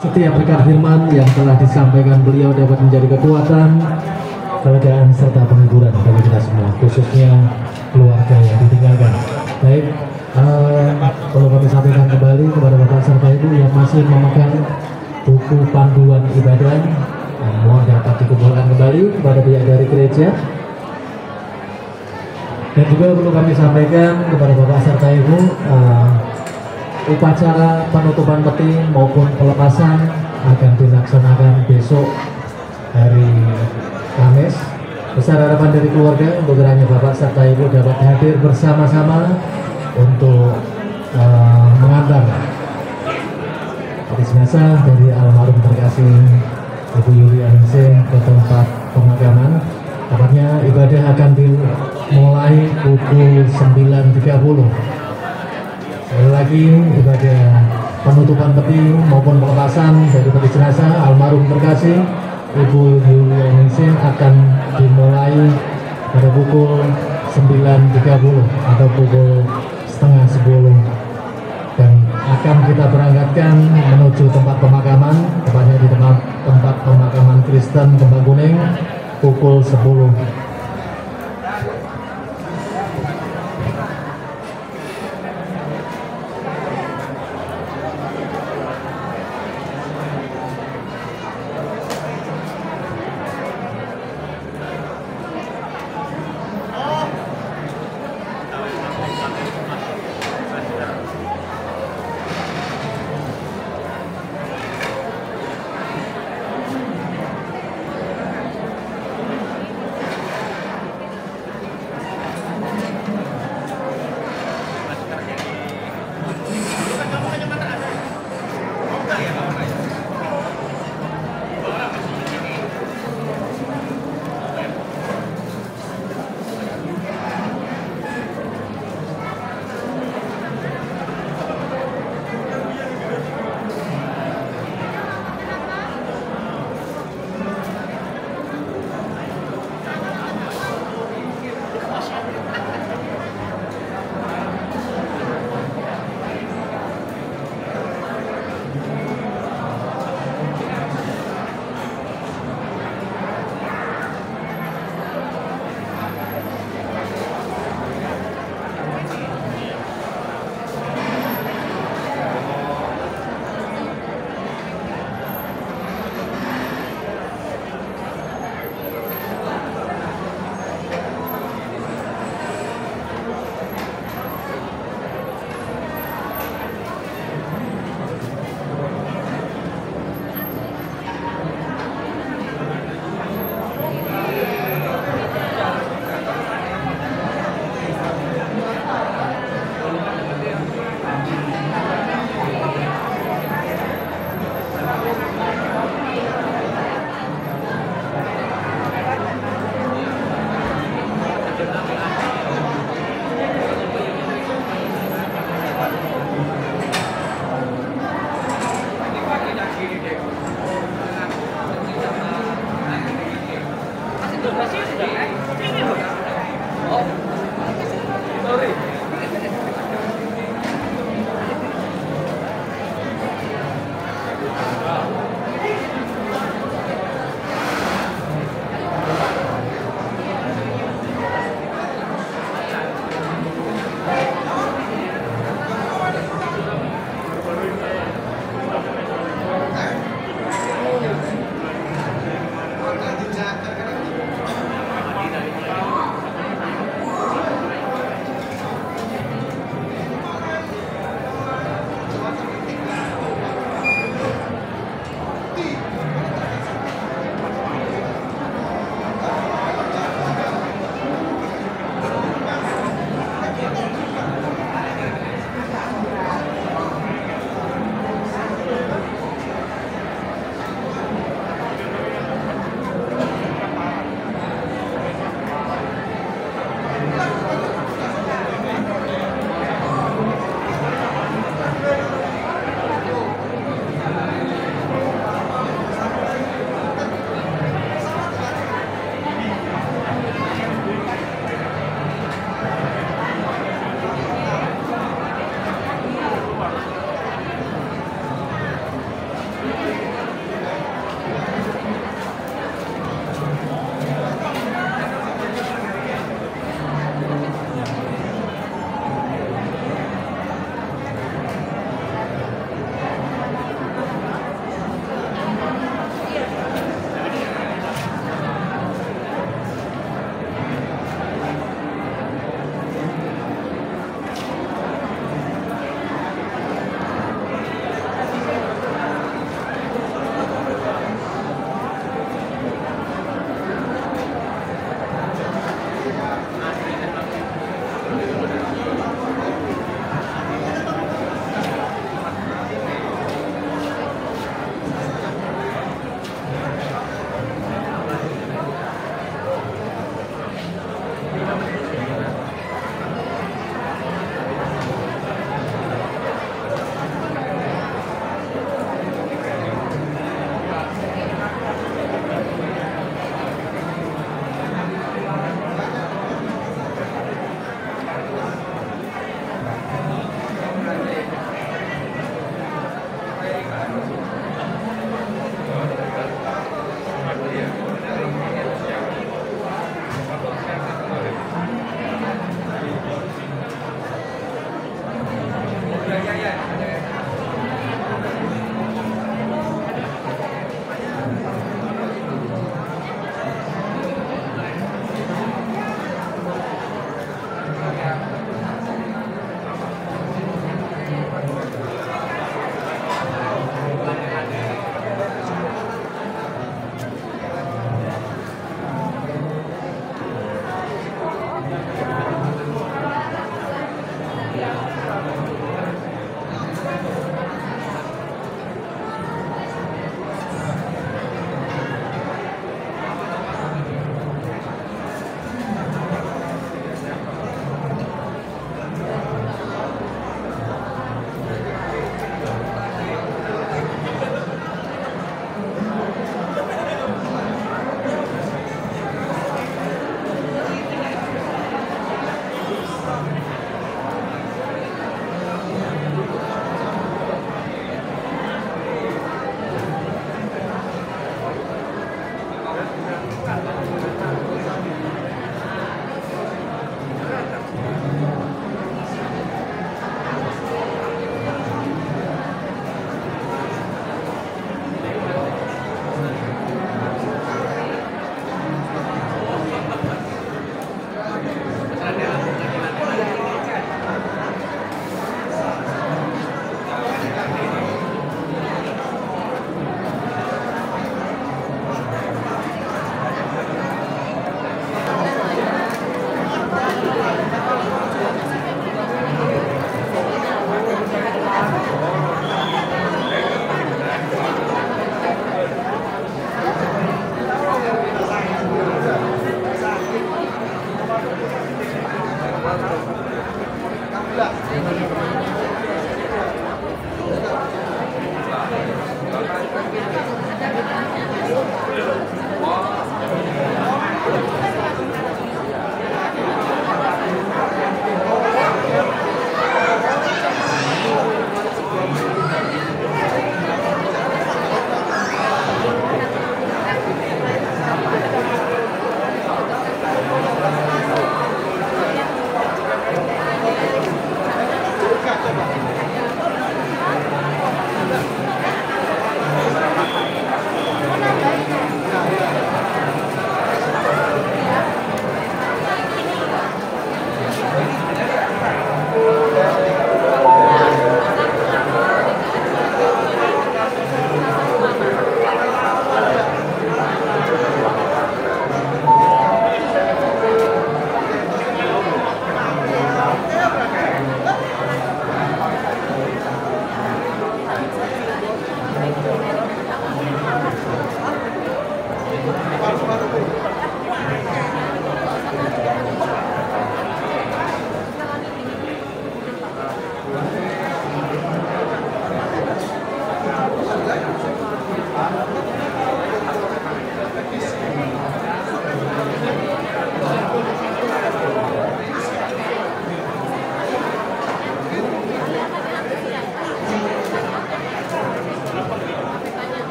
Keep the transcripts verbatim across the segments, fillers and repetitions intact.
Setiap rekan firman yang telah disampaikan beliau dapat menjadi kekuatan, kelegaan serta penghiburan bagi kita semua, khususnya keluarga yang ditinggalkan. Baik, uh, perlu kami sampaikan kembali kepada Bapak serta Ibu yang masih memegang buku panduan ibadah, uh, mohon dapat dikumpulkan kembali kepada pihak dari gereja. Dan juga perlu kami sampaikan kepada Bapak serta Ibu, uh, upacara penutupan peti maupun pelepasan akan dilaksanakan besok hari Kamis. Besar harapan dari keluarga untuk kiranya Bapak serta Ibu dapat hadir bersama-sama untuk uh, mengantar peti jenazah dari almarhum terkasih Ibu Yulianingsih ke tempat pemakaman. Tepatnya ibadah akan dimulai pukul sembilan tiga puluh. Sekali lagi, ibadah penutupan peti maupun pelepasan dari peti jenazah almarhum terkasih Ibu Yulianingsih akan dimulai pada pukul sembilan tiga puluh atau pukul setengah sepuluh, dan akan kita berangkatkan menuju tempat pemakaman, tepatnya di tempat, tempat pemakaman Kristen Kembang Kuning pukul sepuluh.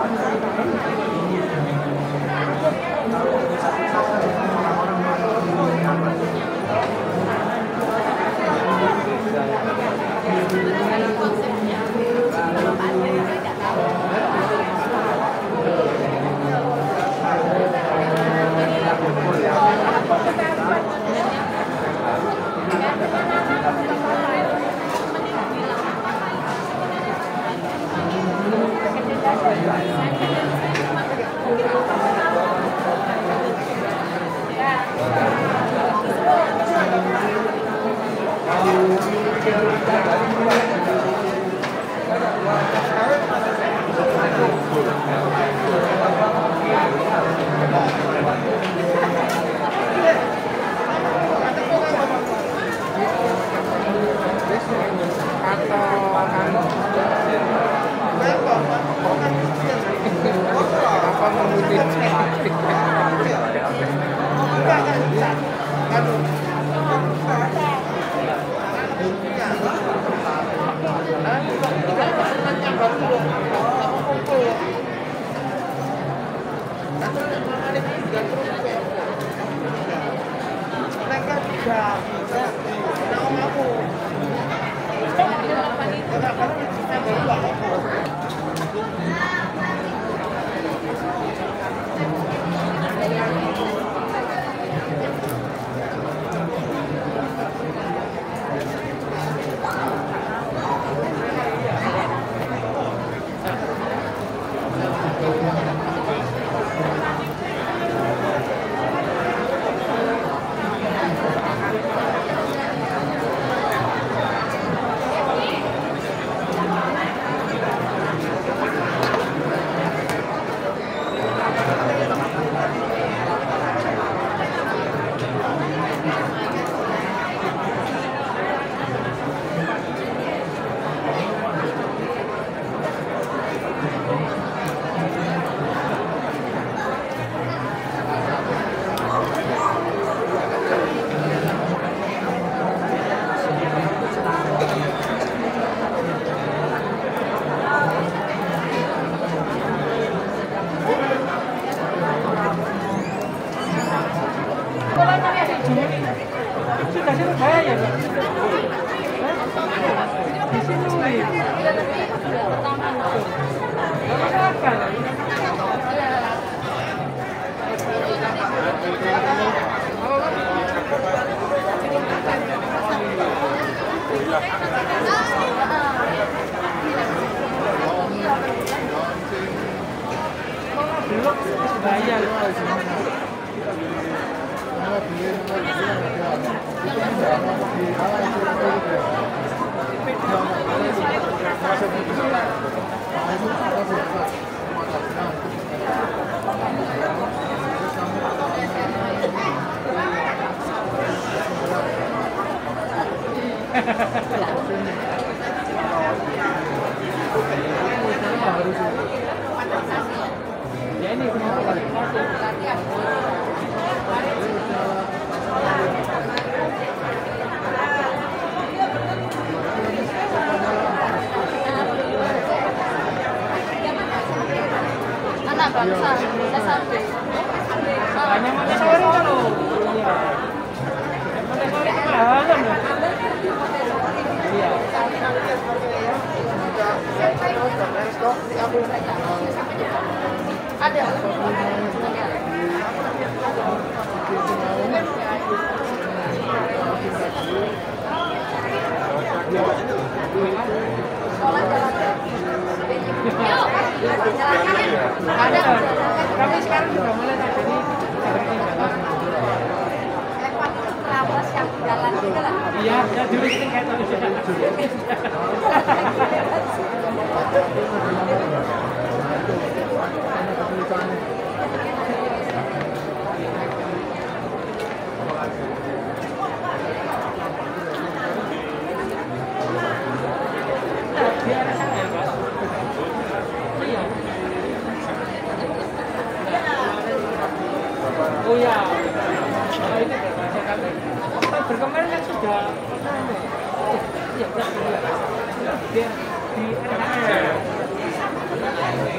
Di sini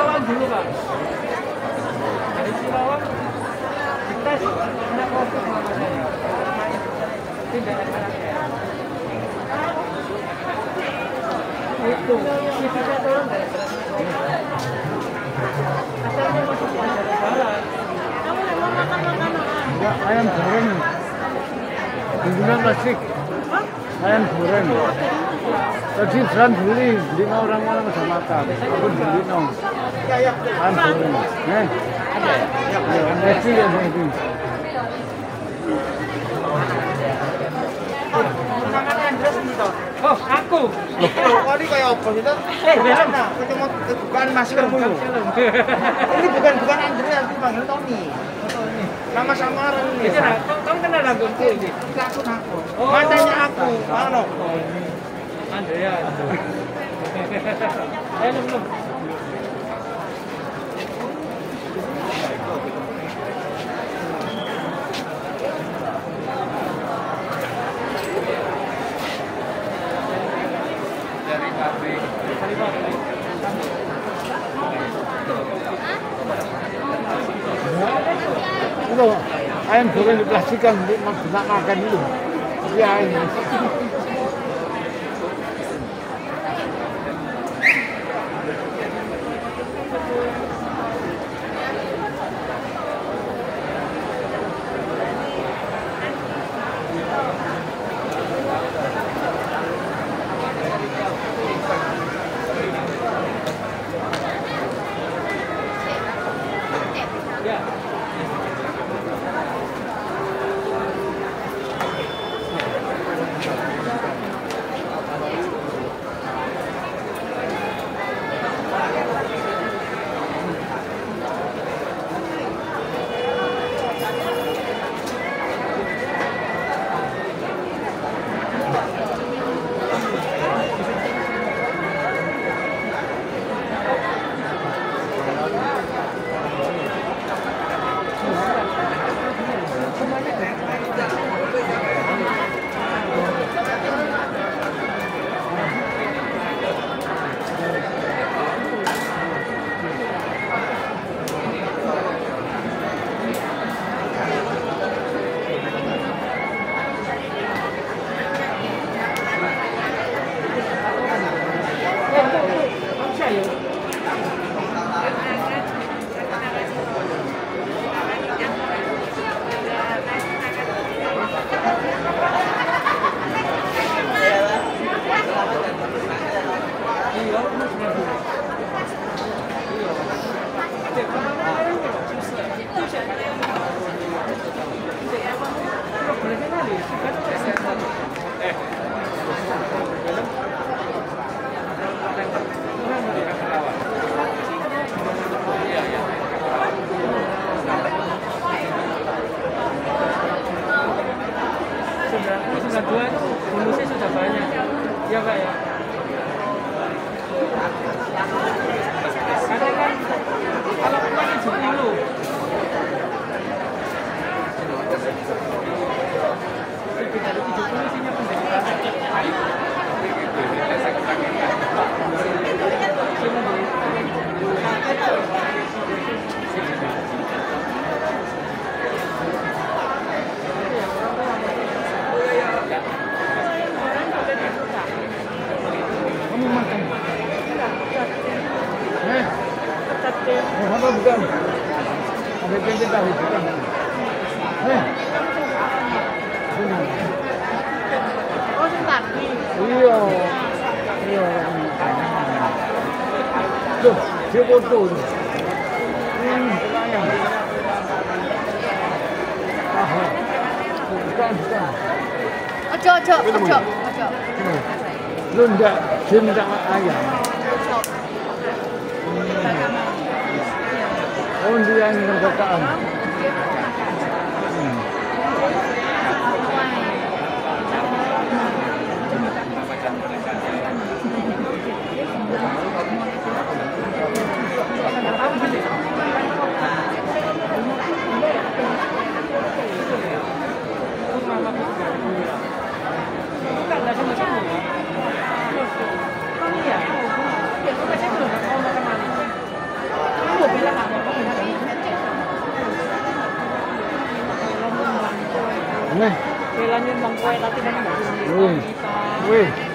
Silawan dulu Pak. Dari Silawan dites kena COVID sama saya. Tidak ada karakter. Itu fisiknya turun dari berat. Asalnya masuk dari barat. Kamu mau makan makanan? Enggak, ayam goreng. Bumbunya plastik. Ayam goreng. Tadi Fran beli, beli orang-orang udah makan. Aku beli dong. Ayam goreng. Eh, ada ya? Ya, nasi ya ini. Makannya Andres gitu. Oh, aku. Oh, ini kayak apa sih? Eh, benar nah. Cuma bukan maskermu. Ini bukan bukan Andreas, ini panggil Tony. Nama samaran ini. Ini nah, kamu kenal laguku ini? Aku aku. Oh. Mantannya aku. Mana? Andrea. Eh, belum. Itu ayam goreng di plastikan bisa makan itu. Ya ini. Sudah dua itu bonusnya sudah banyak. Ya Pak ya. Karena kan kalau pulang tujuh puluh. Lebih dari tujuh puluh isinya penderitaan. Kamu makan. Eh, oh, apa bukan? Ada tempe tahu bukan? Eh, benar. Oh, sebentar. Iya, iya. Tuh, dia foto tuh. Hmm, ayam. Ah, bukan, bukan. Ojo, ojo, ojo, ojo. Lu enggak, dia minta ayam. Oh, dia yang kekotaan. Hmm. Nih. Kailangan bang kue tapi nang Wih. Wih.